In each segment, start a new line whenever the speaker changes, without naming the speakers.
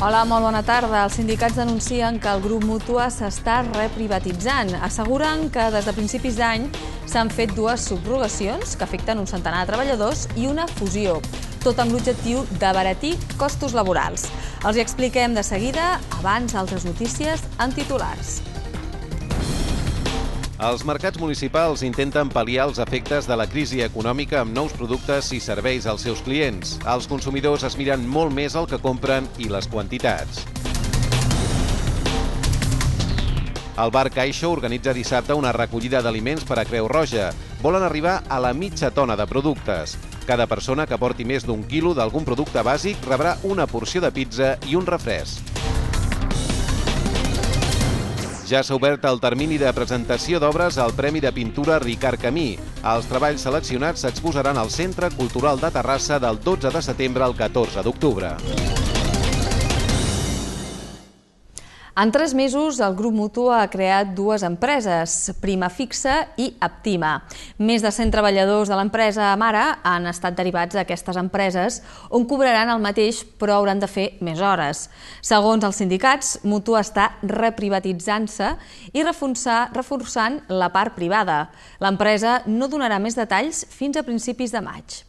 Hola, molt bona tarda. Els sindicats denuncien que el grup Mútua s'està reprivatitzant. Asseguren que des de principis d'any s'han fet dues subrogacions que afecten un centenar de treballadors i una fusió, tot amb l'objectiu d'abaratir costos laborals. Els hi expliquem de seguida, abans altres notícies en titulars.
Els mercats municipals intenten pal·liar els efectes de la crisi econòmica amb nous productes i serveis als seus clients. Els consumidors es miren molt més el que compren i les quantitats. El bar Caixa organitza dissabte una recollida d'aliments per a Creu Roja. Volen arribar a la mitja tona de productes. Cada persona que porti més d'un quilo d'algun producte bàsic rebrà una porció de pizza i un refresc. Ja s'ha obert el termini de presentació d'obres al Premi de Pintura Ricard Camí. Els treballs seleccionats s'exposaran al Centre Cultural de Terrassa del 12 de setembre al 14 d'octubre.
En 3 mesos, el grup Mútua ha creat dues empreses, Primafixa i Aptima. Més de 100 treballadors de l'empresa mare han estat derivats d'aquestes empreses, on cobraran el mateix però hauran de fer més hores. Segons els sindicats, Mútua està reprivatitzant-se i reforçant la part privada. L'empresa no donarà més detalls fins a principis de maig.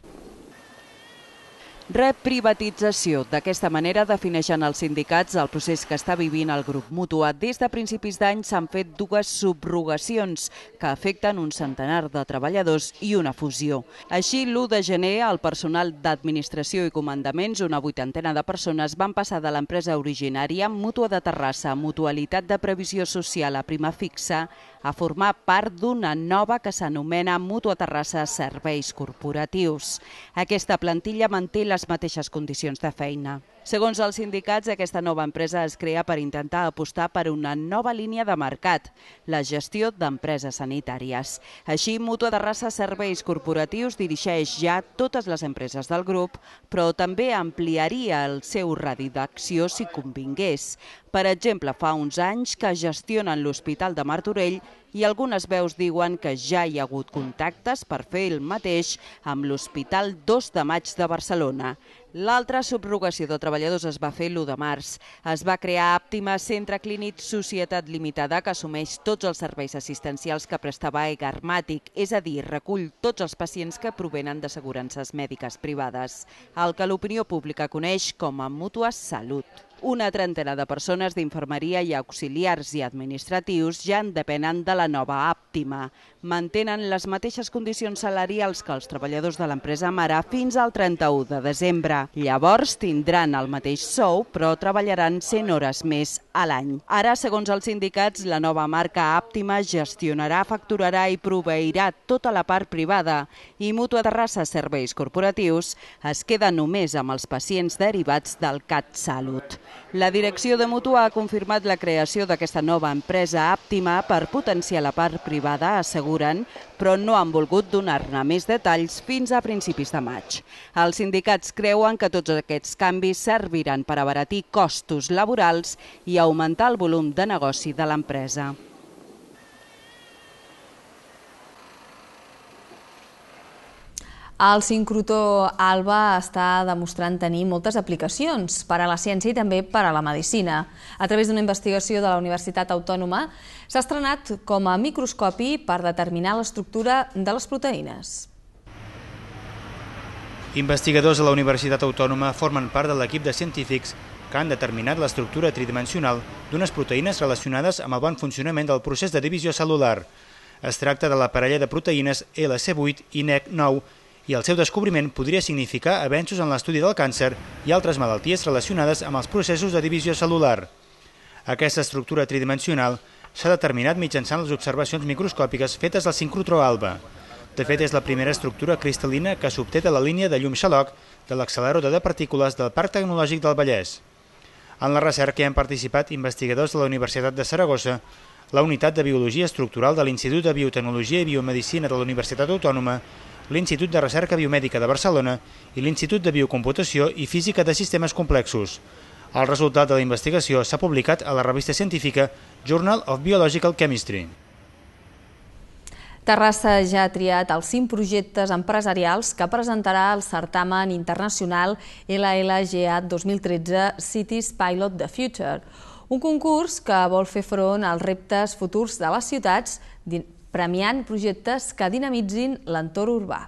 Reprivatització. D'aquesta manera defineixen els sindicats el procés que està vivint el grup Mútua. Des de principis d'any s'han fet dues subrogacions que afecten un centenar de treballadors i una fusió. Així, l'1 de gener, el personal d'administració i comandaments, una 80ena de persones, van passar de l'empresa originària Mútua de Terrassa, Mutualitat de Previsió Social a Primafixa, a formar part d'una nova que s'anomena Mútua Terrassa Serveis Corporatius. Aquesta plantilla manté les mateixes condicions de feina. Segons els sindicats, aquesta nova empresa es crea per intentar apostar per una nova línia de mercat, la gestió d'empreses sanitàries. Així, Mútua Terrassa Serveis Corporatius dirigeix ja totes les empreses del grup, però també ampliaria el seu radi d'acció si convingués. Per exemple, fa uns anys que gestionen l'Hospital de Martorell i algunes veus diuen que ja hi ha hagut contactes per fer el mateix amb l'Hospital 2 de Maig de Barcelona. L'altra subrogació de treballadors es va fer l'1 de març. Es va crear Aptima, Centre Clínic Societat Limitada, que assumeix tots els serveis assistencials que prestava Egarmàtic, és a dir, recull tots els pacients que provenen d'assegurances mèdiques privades, el que l'opinió pública coneix com a Mútua Salut. Una trentena de persones d'infermeria i auxiliars i administratius ja en depenen de la nova Aptima. Mantenen les mateixes condicions salarials que els treballadors de l'empresa mare fins al 31 de desembre. Llavors tindran el mateix sou, però treballaran 100 hores més a l'any. Ara, segons els sindicats, la nova marca Aptima gestionarà, facturarà i proveirà tota la part privada i Mútua Terrassa Serveis Corporatius es queda només amb els pacients derivats del CatSalut. La direcció de Mútua ha confirmat la creació d'aquesta nova empresa Aptima per potenciar la part privada, asseguren, però no han volgut donar-ne més detalls fins a principis de maig. Els sindicats creuen que tots aquests canvis serviran per abaratir costos laborals i augmentar el volum de negoci de l'empresa.
El sincrotró ALBA està demostrant tenir moltes aplicacions per a la ciència i també per a la medicina. A través d'una investigació de la Universitat Autònoma s'ha estrenat com a microscopi per determinar l'estructura de les proteïnes.
Investigadors de la Universitat Autònoma formen part de l'equip de científics que han determinat l'estructura tridimensional d'unes proteïnes relacionades amb el bon funcionament del procés de divisió cel·lular. Es tracta de la parella de proteïnes LC8 i NEC9 i el seu descobriment podria significar avenços en l'estudi del càncer i altres malalties relacionades amb els processos de divisió cel·lular. Aquesta estructura tridimensional s'ha determinat mitjançant les observacions microscòpiques fetes al sincrotró ALBA. De fet, és la primera estructura cristal·lina que s'obté de la línia de llum xaloc de l'accelerador de partícules del Parc Tecnològic del Vallès. En la recerca hi han participat investigadors de la Universitat de Saragossa, la Unitat de Biologia Estructural de l'Institut de Biotecnologia i Biomedicina de la Universitat Autònoma, l'Institut de Recerca Biomèdica de Barcelona i l'Institut de Biocomputació i Física de Sistemes Complexos. El resultat de la investigació s'ha publicat a la revista científica Journal of Biological Chemistry.
Terrassa ja ha triat els 5 projectes empresarials que presentarà el certamen internacional LLGA 2013 Cities Pilot the Future, un concurs que vol fer front als reptes futurs de les ciutats, premiant projectes que dinamitzin l'entorn urbà.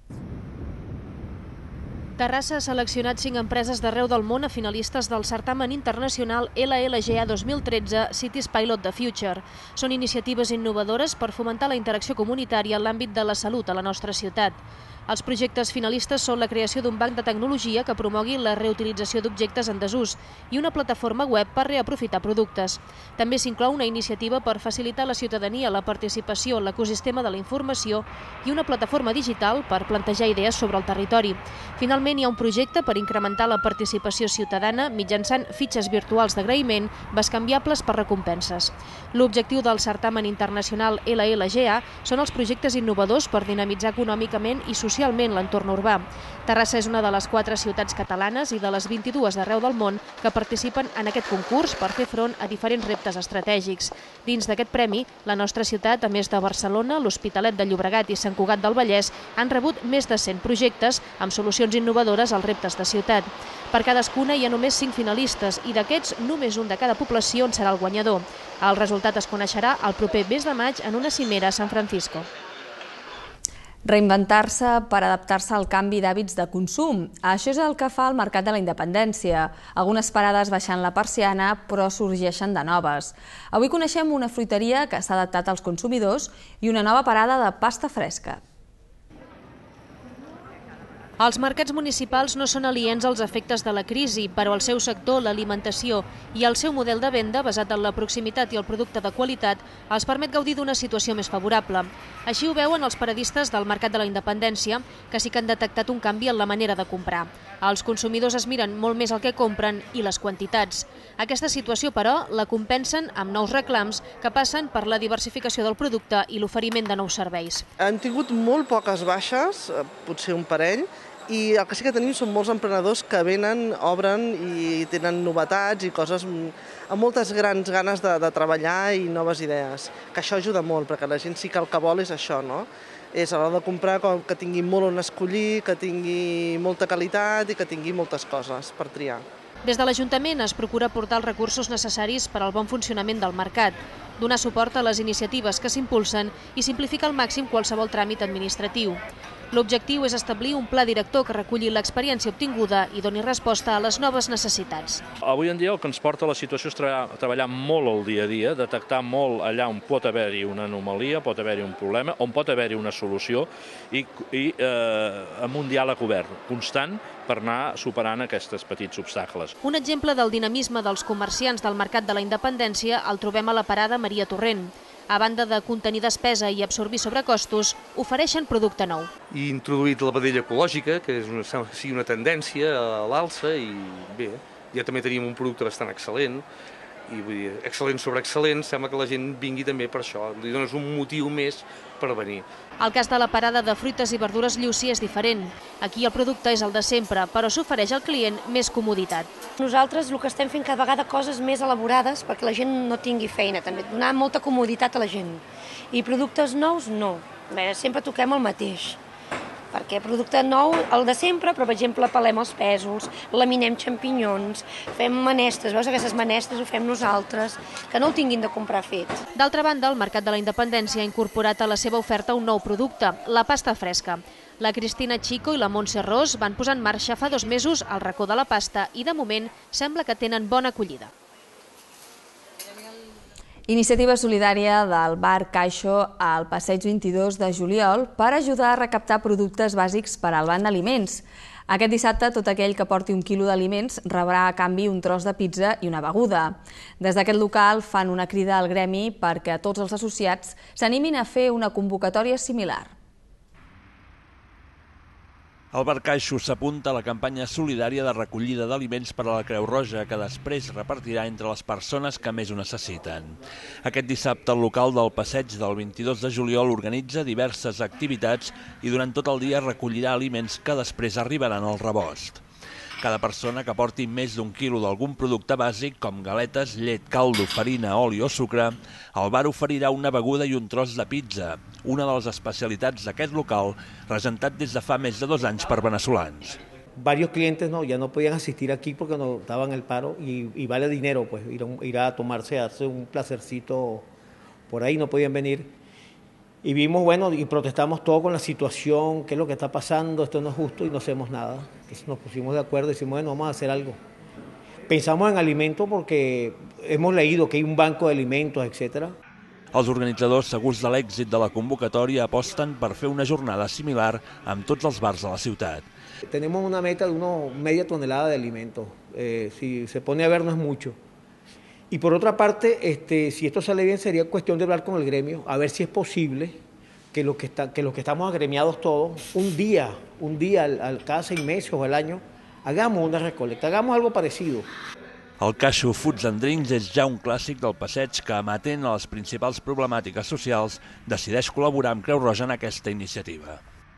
Terrassa ha seleccionat 5 empreses d'arreu del món a finalistes del certamen internacional LLGA 2013 Cities Pilot the Future. Són iniciatives innovadores per fomentar la interacció comunitària en l'àmbit de la salut a la nostra ciutat. Els projectes finalistes són la creació d'un banc de tecnologia que promogui la reutilització d'objectes en desús i una plataforma web per reaprofitar productes. També s'inclou una iniciativa per facilitar a la ciutadania la participació en l'ecosistema de la informació i una plataforma digital per plantejar idees sobre el territori. Finalment, hi ha un projecte per incrementar la participació ciutadana mitjançant fitxes virtuals d'agraïment bescanviables per recompenses. L'objectiu del certamen internacional LLGA són els projectes innovadors per dinamitzar econòmicament i socialment l'entorn urbà. Terrassa és una de les 4 ciutats catalanes i de les 22 d'arreu del món que participen en aquest concurs per fer front a diferents reptes estratègics. Dins d'aquest premi, la nostra ciutat, a més de Barcelona, l'Hospitalet de Llobregat i Sant Cugat del Vallès, han rebut més de 100 projectes amb solucions innovadores als reptes de ciutat. Per cadascuna hi ha només 5 finalistes i d'aquests només un de cada població en serà el guanyador. El resultat es coneixerà el proper mes de maig en una cimera a San Francisco.
Reinventar-se per adaptar-se al canvi d'hàbits de consum. Això és el que fa el Mercat de la Independència. Algunes parades baixant la persiana, però sorgeixen de noves. Avui coneixem una fruiteria que s'ha adaptat als consumidors i una nova parada de pasta fresca.
Els mercats municipals no són aliens als efectes de la crisi, però el seu sector, l'alimentació i el seu model de venda, basat en la proximitat i el producte de qualitat, els permet gaudir d'una situació més favorable. Així ho veuen els paradistes del Mercat de la Independència, que sí que han detectat un canvi en la manera de comprar. Els consumidors es miren molt més el que compren i les quantitats. Aquesta situació, però, la compensen amb nous reclams que passen per la diversificació del producte i l'oferiment de nous serveis.
Hem tingut molt poques baixes, potser un parell, i el que sí que tenim són molts emprenedors que venen, obren i tenen novetats i coses amb moltes grans ganes de treballar i noves idees. Que això ajuda molt, perquè la gent sí que el que vol és això, no? És a l'hora de comprar que tingui molt on escollir, que tingui molta qualitat i que tingui moltes coses per triar.
Des de l'Ajuntament es procura aportar els recursos necessaris per al bon funcionament del mercat, donar suport a les iniciatives que s'impulsen i simplificar al màxim qualsevol tràmit administratiu. L'objectiu és establir un pla director que reculli l'experiència obtinguda i doni resposta a les noves necessitats.
Avui en dia el que ens porta a la situació és treballar molt el dia a dia, detectar molt allà on pot haver-hi una anomalia, pot haver-hi un problema, on pot haver-hi una solució i amb un diàleg obert, constant, per anar superant aquests petits obstacles.
Un exemple del dinamisme dels comerciants del Mercat de la Independència el trobem a la parada Maria Torrent. A banda de contenir despesa i absorbir sobrecostos, ofereixen producte nou.
I introduït la vedella ecològica, que és una tendència a l'alça, i bé, ja també teníem un producte bastant excel·lent, i vull dir, excel·lent sobre excel·lent, sembla que la gent vingui també per això, li dones un motiu més per venir.
El cas de la parada de fruites i verdures Llucí és diferent. Aquí el producte és el de sempre, però s'ofereix al client més comoditat.
Nosaltres el que estem fent cada vegada coses més elaborades perquè la gent no tingui feina, també donar molta comoditat a la gent. I productes nous, no. Sempre toquem el mateix. Perquè producte nou, el de sempre, però per exemple pelem els pèsols, laminem xampinyons, fem menestres, veus aquestes menestres ho fem nosaltres, que no el tinguin de comprar fet.
D'altra banda, el Mercat de la Independència ha incorporat a la seva oferta un nou producte, la pasta fresca. La Cristina Chico i la Montse Ros van posar en marxa fa 2 mesos el racó de la pasta i de moment sembla que tenen bona acollida.
Iniciativa solidària del bar Caixo al passeig 22 de juliol per ajudar a recaptar productes bàsics per al banc d'aliments. Aquest dissabte, tot aquell que porti 1 quilo d'aliments rebrà a canvi un tros de pizza i una beguda. Des d'aquest local fan una crida al gremi perquè tots els associats s'animin a fer una convocatòria similar.
El bar Caixo s'apunta a la campanya solidària de recollida d'aliments per a la Creu Roja, que després repartirà entre les persones que més ho necessiten. Aquest dissabte, el local del passeig del 22 de juliol organitza diverses activitats i durant tot el dia recollirà aliments que després arribaran al rebost. Cada persona que porti més d'1 quilo d'algun producte bàsic, com galetes, llet, caldo, farina, oli o sucre, el bar oferirà una beguda i un tros de pizza, una de les especialitats d'aquest local, regentat des de fa més de 2 anys per venezolans.
Varios clientes ya no podían asistir aquí porque no estaban en el paro y vale dinero, pues ir a tomarse, hacer un placercito por ahí, no podían venir. Y vimos, y protestamos todo con la situación, qué es lo que está pasando, esto no es justo y no hacemos nada. Entonces nos pusimos de acuerdo y decimos, vamos a hacer algo. Pensamos en alimentos porque hemos leído que hay un banco de alimentos, etc.
Els organitzadors, segurs de l'èxit de la convocatòria, aposten per fer una jornada similar amb tots els bars de la ciutat.
Tenemos una meta de media tonelada de alimentos. Si se pone a ver, no es mucho. Y por otra parte, si esto sale bien, sería cuestión de hablar con el gremio, a ver si es posible que los que estamos agremiados todos, un día cada 6 meses o al año, hagamos una recolecta, hagamos algo parecido.
El Caixo Foods and Drinks és ja un clàssic del passeig que, amatent a les principals problemàtiques socials, decideix col·laborar amb Creu Roja en aquesta iniciativa.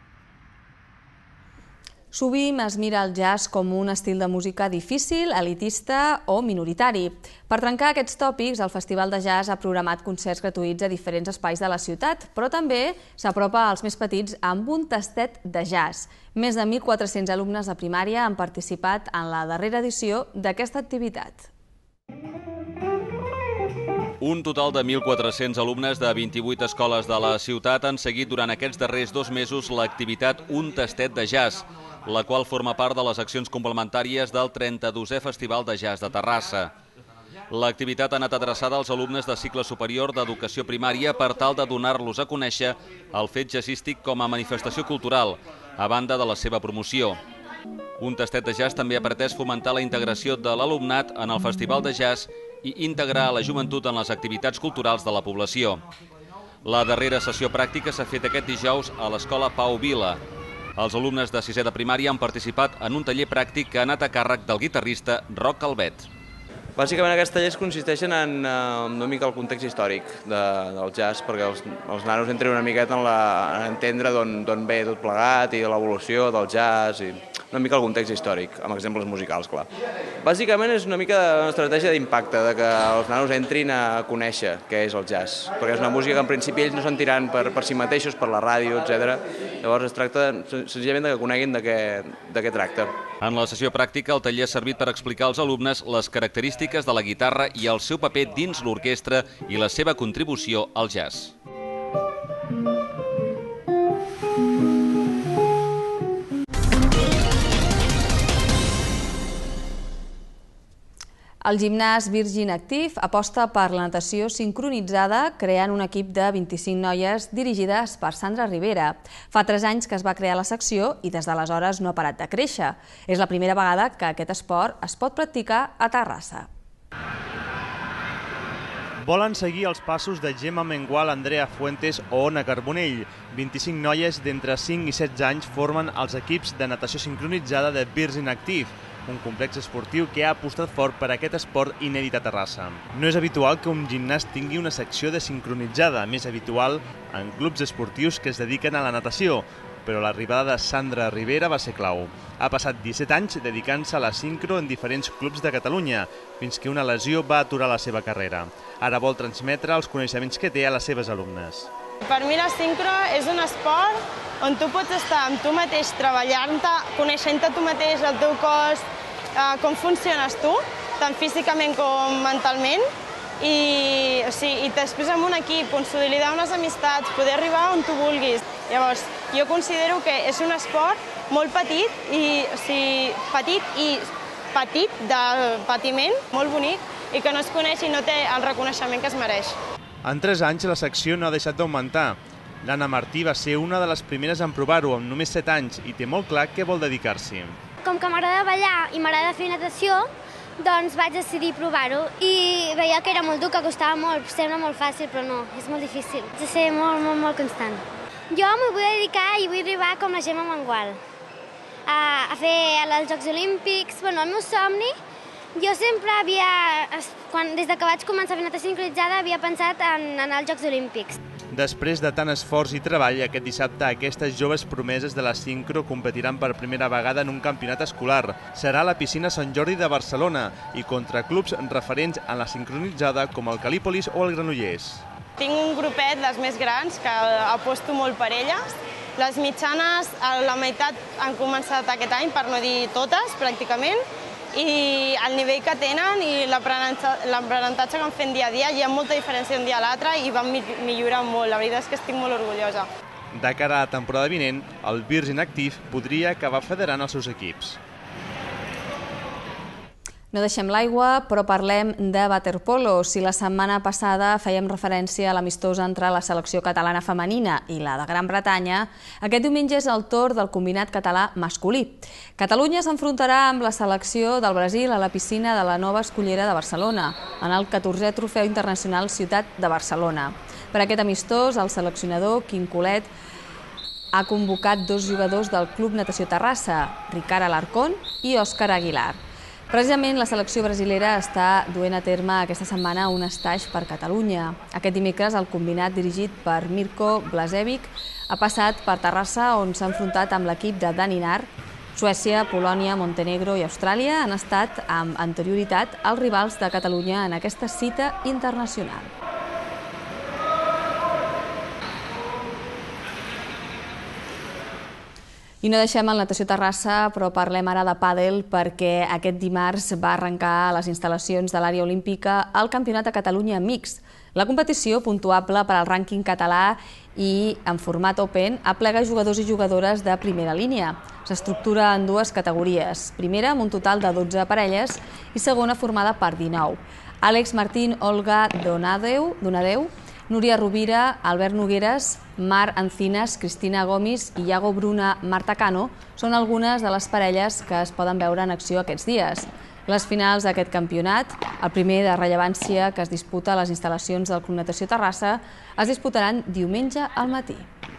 Sovint es mira el jazz com un estil de música difícil, elitista o minoritari. Per trencar aquests tòpics, el Festival de Jazz ha programat concerts gratuïts a diferents espais de la ciutat, però també s'apropa als més petits amb un tastet de jazz. Més de 1.400 alumnes de primària han participat en la darrera edició d'aquesta activitat.
Un total de 1.400 alumnes de 28 escoles de la ciutat han seguit durant aquests darrers 2 mesos l'activitat Un Tastet de Jazz, la qual forma part de les accions complementàries del 32è Festival de Jazz de Terrassa. L'activitat ha anat adreçada als alumnes de cicle superior d'educació primària per tal de donar-los a conèixer el fet jazzístic com a manifestació cultural, a banda de la seva promoció. Un Tastet de Jazz també ha pretès fomentar la integració de l'alumnat en el Festival de Jazz i integrar la joventut en les activitats culturals de la població. La darrera sessió pràctica s'ha fet aquest dijous a l'Escola Pau Vila. Els alumnes de 6è de primària han participat en un taller pràctic que ha anat a càrrec del guitarrista Roc Calvet.
Bàsicament aquests tallers consisteixen en una mica el context històric del jazz, perquè els nanos entren una miqueta en entendre d'on ve tot plegat i l'evolució del jazz i una mica el context històric, amb exemples musicals, clar. Bàsicament és una mica una estratègia d'impacte, de que els nanos entrin a conèixer què és el jazz, perquè és una música que en principi ells no sentiran per si mateixos, per la ràdio, etc. Llavors es tracta senzillament que coneguin de què tracta.
En la sessió pràctica, el taller ha servit per explicar als alumnes les característiques de la guitarra i el seu paper dins l'orquestra i la seva contribució al jazz.
El gimnàs Virgin Active aposta per la natació sincronitzada creant un equip de 25 noies dirigides per Sandra Rivera. Fa 3 anys que es va crear la secció i des d'aleshores no ha parat de créixer. És la primera vegada que aquest esport es pot practicar a Terrassa.
Volen seguir els passos de Gemma Mengual, Andrea Fuentes o Ona Carbonell. 25 noies d'entre 5 i 16 anys formen els equips de natació sincronitzada de Virgin Active, un complex esportiu que ha apostat fort per aquest esport inèdit a Terrassa. No és habitual que un gimnàs tingui una secció de sincronitzada, més habitual en clubs esportius que es dediquen a la natació, però l'arribada de Sandra Rivera va ser clau. Ha passat 17 anys dedicant-se a la sincro en diferents clubs de Catalunya, fins que una lesió va aturar la seva carrera. Ara vol transmetre els coneixements que té a les seves alumnes.
Per mi la sincro és un esport on tu pots estar amb tu mateix treballant-te, coneixent-te tu mateix, el teu cos, com funciones tu, tant físicament com mentalment, i després amb un equip, consolidar unes amistats, poder arribar on tu vulguis. Llavors, jo considero que és un esport molt petit de patiment, molt bonic, i que no es coneix i no té el reconeixement que es mereix.
En 3 anys la secció no ha deixat d'augmentar. L'Anna Martí va ser una de les primeres en provar-ho, amb només 7 anys, i té molt clar què vol dedicar-s'hi.
Com que m'agrada ballar i m'agrada fer natació, doncs vaig decidir provar-ho i veia que era molt dur, que costava molt, sembla molt fàcil, però no, és molt difícil. Haig de ser molt constant. Jo m'ho vull dedicar i vull arribar com la Gemma Mengual, a fer els Jocs Olímpics. El meu somni, jo sempre des que vaig començar a fer natació sincronitzada, havia pensat en anar als Jocs Olímpics.
Després de tant esforç i treball, aquest dissabte aquestes joves promeses de la sincro competiran per primera vegada en un campionat escolar. Serà a la piscina Sant Jordi de Barcelona i contra clubs referents en la sincronitzada com el Calípolis o el Granollers.
Tinc un grupet, les més grans, que aposto molt per elles. Les mitjanes, la meitat han començat aquest any, per no dir totes, pràcticament, i el nivell que tenen i l'aprenentatge que han fet dia a dia, hi ha molta diferència d'un dia a l'altre i van millorar molt. La veritat és que estic molt orgullosa.
De cara a la temporada vinent, el Virgin Active podria acabar federant els seus equips.
No deixem l'aigua, però parlem de waterpolo. Si la setmana passada fèiem referència a l'amistós entre la selecció catalana femenina i la de Gran Bretanya, aquest diumenge és el torn del combinat català masculí. Catalunya s'enfrontarà amb la selecció del Brasil a la piscina de la Nova Escullera de Barcelona, en el 14è Trofeu Internacional Ciutat de Barcelona. Per aquest amistós, el seleccionador Quim Colet ha convocat dos jugadors del Club Natació Terrassa, Ricard Alarcón i Òscar Aguilar. Precisament la selecció brasilera està duent a terme aquesta setmana un stage per Catalunya. Aquest dimecres el combinat dirigit per Mirko Blažević ha passat per Terrassa, on s'ha enfrontat amb l'equip de Daninar. Suècia, Polònia, Montenegro i Austràlia han estat amb anterioritat els rivals de Catalunya en aquesta cita internacional. I no deixem el Natació Terrassa, però parlem ara de pàdel perquè aquest dimarts va arrencar a les instal·lacions de l'àrea olímpica el Campionat de Catalunya Mix. La competició, puntuable per al rànquing català i en format open, aplega jugadors i jugadores de primera línia. S'estructura en dues categories. Primera, amb un total de 12 parelles i segona formada per 19. Àlex Martín, Olga Donadeu, Núria Rovira, Albert Nogueres, Mar Encinas, Cristina Gomis i Iago Bruna Marta Cano són algunes de les parelles que es poden veure en acció aquests dies. Les finals d'aquest campionat, el primer de rellevància que es disputa a les instal·lacions del Club Natació Terrassa, es disputaran diumenge al matí.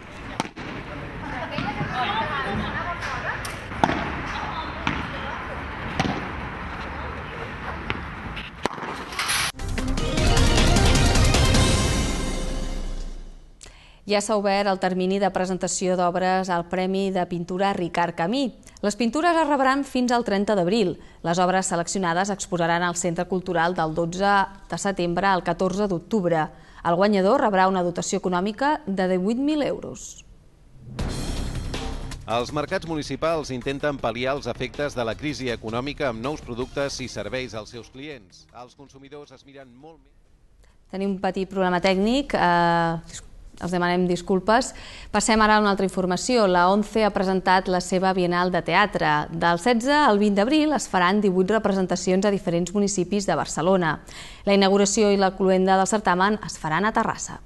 Ja s'ha obert el termini de presentació d'obres al Premi de Pintura Ricard Camí. Les pintures es rebran fins al 30 d'abril. Les obres seleccionades exposaran al Centre Cultural del 12 de setembre al 14 d'octubre. El guanyador rebrà una dotació econòmica de 18.000 euros.
Els mercats municipals intenten pal·liar els efectes de la crisi econòmica amb nous productes i serveis als seus clients. Els consumidors es miren molt més...
Tenim un petit problema tècnic. Els demanem disculpes. Passem ara a una altra informació. La ONCE ha presentat la seva Bienal de Teatre. Del 16 al 20 d'abril es faran 18 representacions a diferents municipis de Barcelona. La inauguració i la cloenda del certamen es faran a Terrassa.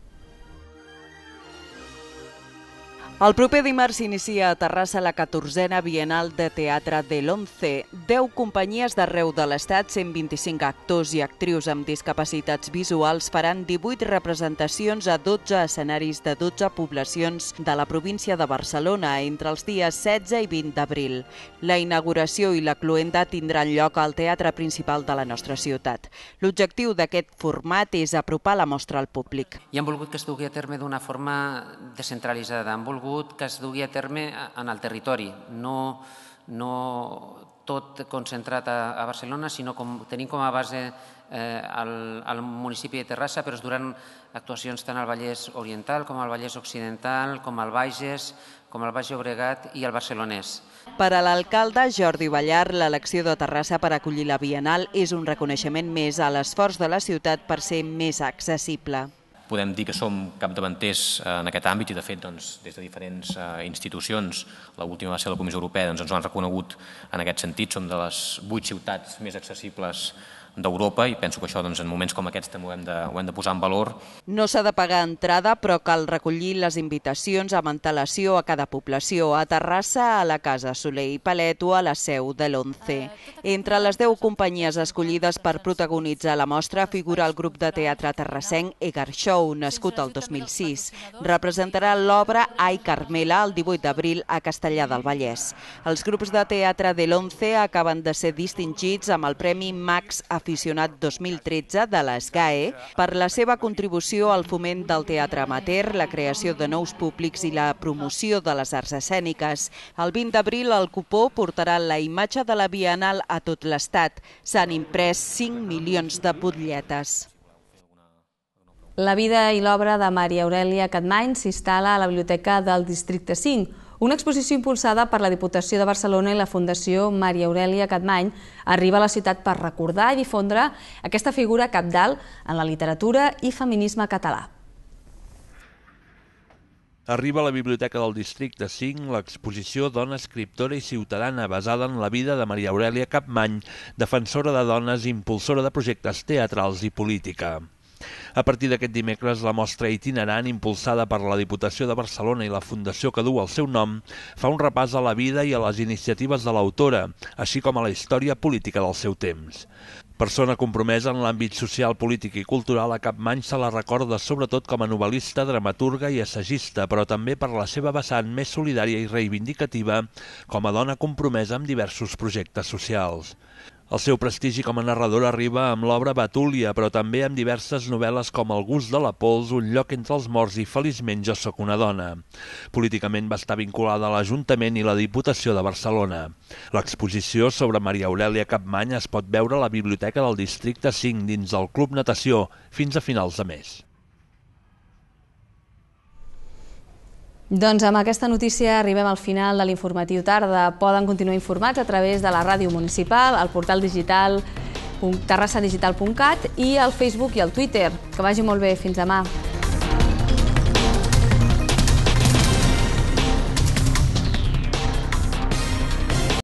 El proper dimarts s'inicia a Terrassa la 14a Bienal de Teatre de l'ONCE. 10 companyies d'arreu de l'Estat, 125 actors i actrius amb discapacitats visuals faran 18 representacions a 12 escenaris de 12 poblacions de la província de Barcelona entre els dies 16 i 20 d'abril. La inauguració i la cloenda tindran lloc al teatre principal de la nostra ciutat. L'objectiu d'aquest format és apropar la mostra al públic.
I han volgut que es dugui a terme d'una forma descentralitzada, han volgut que es dugui a terme en el territori, no tot concentrat a Barcelona, sinó tenint com a base al municipi de Terrassa, però es duran actuacions tant al Vallès Oriental com al Vallès Occidental, com al Bages, com al Baix Llobregat i al Barcelonès.
Per a l'alcalde Jordi Ballar, l'elecció de Terrassa per acollir la Bienal és un reconeixement més a l'esforç de la ciutat per ser més accessible.
Podem dir que som capdavanters en aquest àmbit i, de fet, des de diferents institucions, l'última va ser la Comissió Europea, ens ho han reconegut en aquest sentit. Som de les 8 ciutats més accessibles d'Europa i penso que això en moments com aquests també ho hem de posar en valor.
No s'ha de pagar entrada, però cal recollir les invitacions amb antelació a cada població, a Terrassa, a la Casa Soler i Palet o a la seu de l'ONCE. Entre les 10 companyies escollides per protagonitzar la mostra figura el grup de teatre terrassenc Egar Show, nascut el 2006. Representarà l'obra Ai Carmela el 18 d'abril a Castellar del Vallès. Els grups de teatre de l'ONCE acaben de ser distingits amb el Premi Max a Aficionat 2013 de l'ESGAE per la seva contribució al foment del teatre amateur, la creació de nous públics i la promoció de les arts escèniques. El 20 d'abril el cupó portarà la imatge de la Bienal a tot l'Estat. S'han imprès 5 milions de butlletes.
La vida i l'obra de Maria Aurèlia Capmany s'instal·la a la Biblioteca del Districte 5, una exposició impulsada per la Diputació de Barcelona i la Fundació Maria Aurèlia Capmany arriba a la ciutat per recordar i difondre aquesta figura cabdal en la literatura i feminisme català.
Arriba a la Biblioteca del Districte 5 l'exposició Dona escriptora i ciutadana basada en la vida de Maria Aurèlia Capmany, defensora de dones i impulsora de projectes teatrals i política. A partir d'aquest dimecres, la mostra itinerant, impulsada per la Diputació de Barcelona i la fundació que du el seu nom, fa un repàs a la vida i a les iniciatives de l'autora, així com a la història política del seu temps. Persona compromesa en l'àmbit social, polític i cultural, a Capmany se la recorda sobretot com a novel·lista, dramaturga i assagista, però també per la seva vessant més solidària i reivindicativa com a dona compromesa amb diversos projectes socials. El seu prestigi com a narradora arriba amb l'obra Betúlia, però també amb diverses novel·les com El gust de la pols, Un lloc entre els morts i Feliçment jo sóc una dona. Políticament va estar vinculada a l'Ajuntament i la Diputació de Barcelona. L'exposició sobre Maria Aurèlia Capmany es pot veure a la Biblioteca del Districte 5 dins del Club Natació fins a finals de mes.
Doncs amb aquesta notícia arribem al final de l'informatiu tarda. Poden continuar informats a través de la ràdio municipal, el portal digital terrassadigital.cat i el Facebook i el Twitter. Que vagi molt bé. Fins demà.